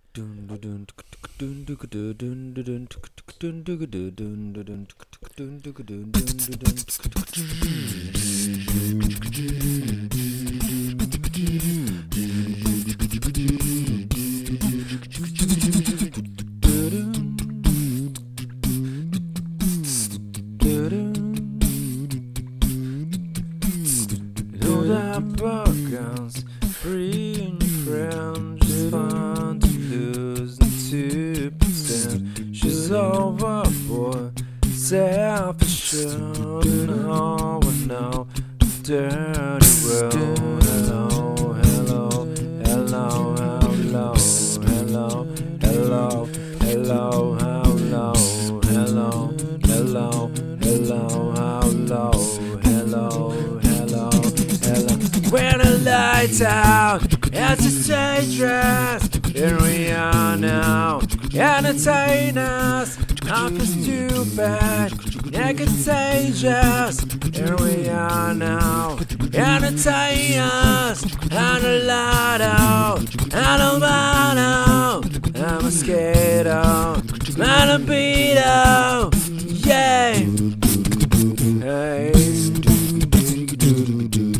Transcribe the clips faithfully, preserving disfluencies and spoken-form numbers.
Buckles, free and friends, just fun to lose and to pretend she's overboard, self-assured. No one know the dirty world. Hello, hello, hello, hello, hello, hello, hello, hello, hello, hello, hello, hello, hello, hello. When the lights out, it's a stage dress. Here we are now, entertain us. Not for stupid, they're contagious. Here we are now, entertain us. And a lotto, and a motto, and a mosquito, and a beetle. Yeah, hey.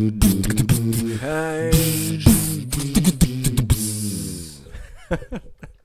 Hey.